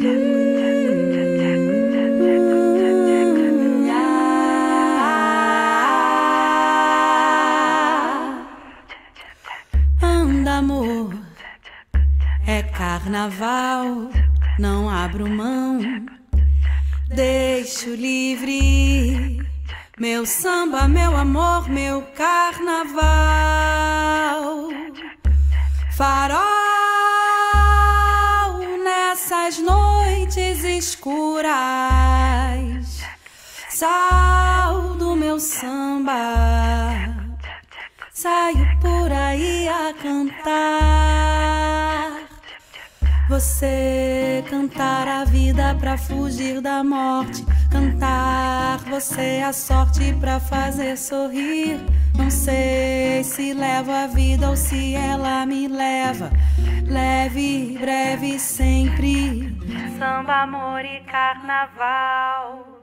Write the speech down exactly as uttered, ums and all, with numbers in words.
Anda, amor, é carnaval, não abro mão, deixo livre meu samba, meu amor, meu carnaval. Farol nessas noites escuras, sal do meu samba, saio por aí a cantar. Você cantar a vida pra fugir da morte, cantar você a sorte pra fazer sorrir. Não sei se levo a vida ou se ela me leva, leve, breve, sempre. Samba, amor e carnaval.